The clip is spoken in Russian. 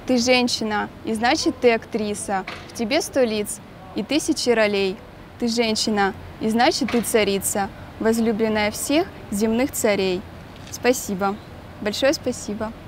Ты женщина, и значит ты актриса. В тебе 100 лиц и 1000 ролей. Ты женщина, и значит ты царица, возлюбленная всех земных царей. Спасибо. Большое спасибо.